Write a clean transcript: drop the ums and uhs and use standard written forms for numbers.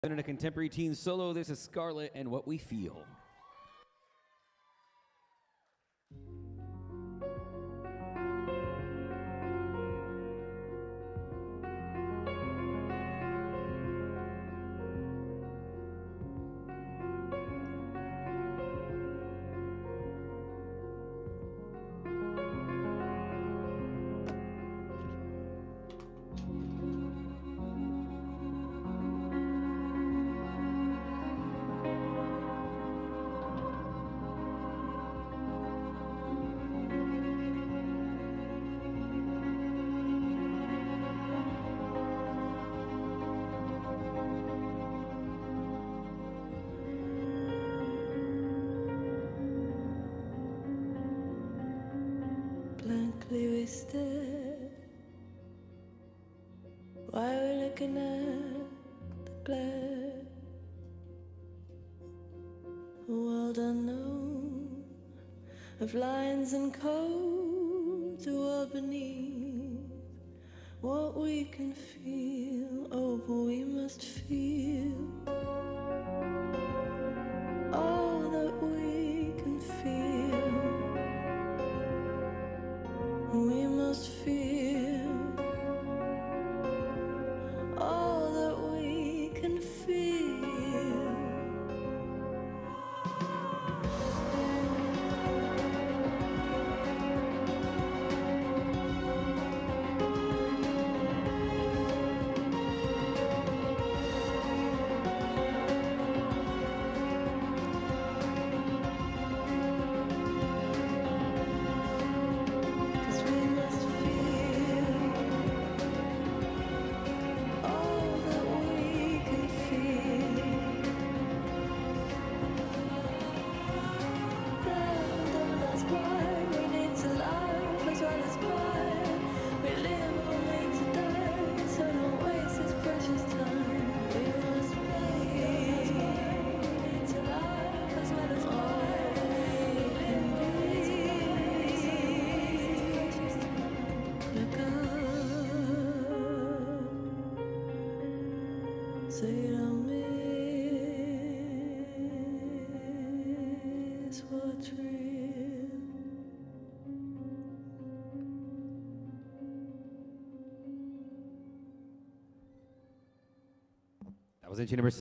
In a contemporary teen solo, this is Scarlett and What We Feel. Blankly we stare while we're looking at the glare. A world unknown of lines and codes, a world beneath what we can feel. Oh, but we must feel all that we can feel. We must feel all that we can feel. So you don't miss what's real. That was entry number